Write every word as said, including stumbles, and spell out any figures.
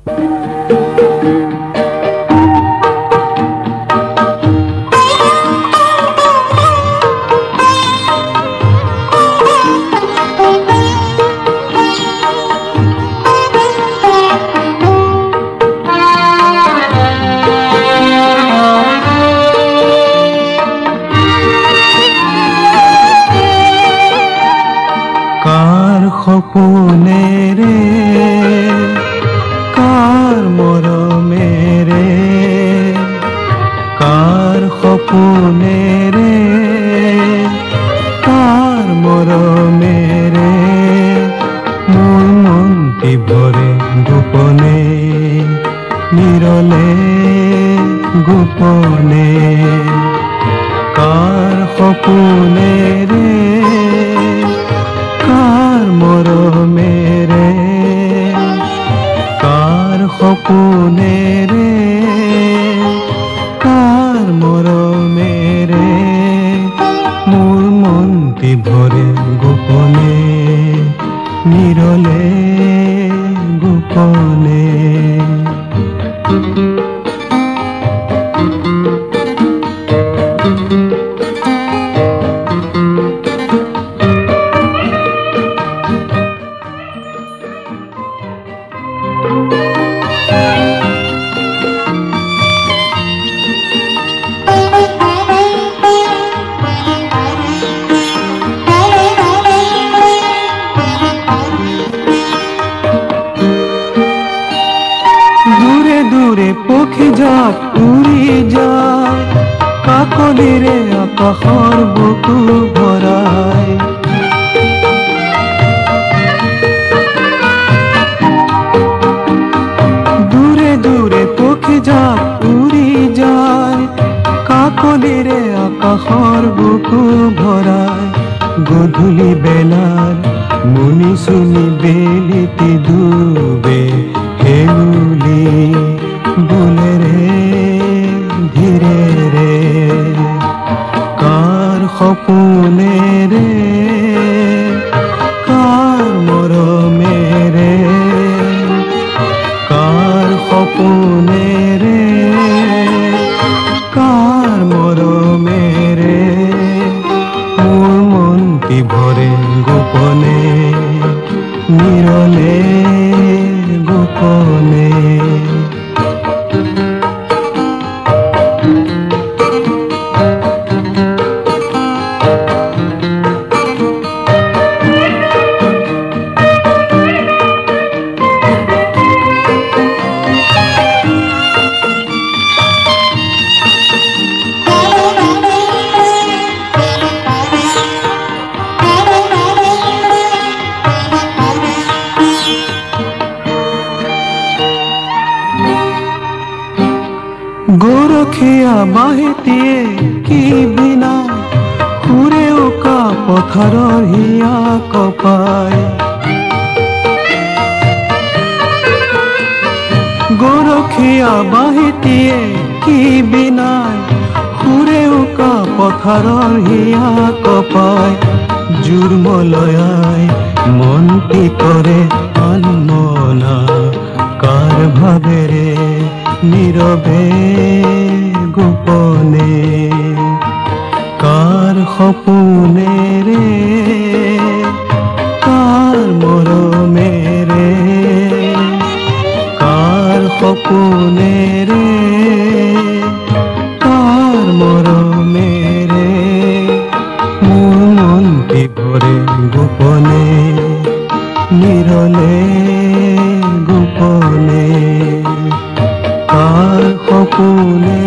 সপোনেৰে কাৰ মৰমেৰে কাৰ সপোনেৰে কাৰ মৰমেৰে মোৰ মনটি ভৰে গোপনে নিৰলে গোপনে কাৰ সপোনেৰে মৰমেৰে কাৰ সপোনেৰে কাৰ মৰমেৰে মোৰ মনটি ভৰে গোপনে নিৰলে গোপনে পক্ষী যাক উৰি যায় কাকলিৰে আকাশৰ বুকু ভৰাই দূৰে দূৰে পক্ষী যাক উৰি যায় কাকলিৰে আকাশৰ বুকু ভৰাই গধূলি বেলাৰ মুনি চুনি বেলিতি ডুবে হেউলি बोले रे धीरे रे कार सपने रे कार मरमेरे कार सपने रे कार मरमेरे मोर मनटी भरे गोपने निरले गोपने गोरखिया बाहितिए की बिना हुरे उका पथरर हिया कपाय गोरखिया बाहितिए की बिना हुरे उका पथरर हिया कपाय जुर्मलयाय मनटी करे अनमना कार भावेरे নীরবে গোপনে কাৰ সপোনেৰে কাৰ মৰমেৰে কাৰ সপোনেৰে কাৰ মৰমেৰে মোৰ মনটি ভৰে গোপনে নিৰলে গোপনে कार सपने